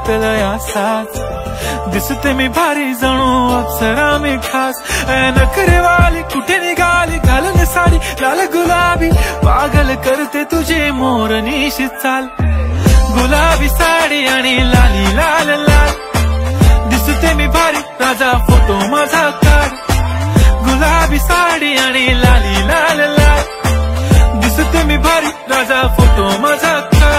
घेतलंय असाच. दिसते मी भारी जणू अप्सरा मी खास. नखरेवाली कुठे निघाली घालून साडी लाल गुलाबी. पागल करते तुझे मोरनीशी चाल. गुलाबी साडी आणि लाली लाल लाल. दिसते मी भारी राजा फोटो माझा काढ. गुलाबी साडी आणि लाली लाल लाल. दिसते मी भारी राजा फोटो माझा काढ.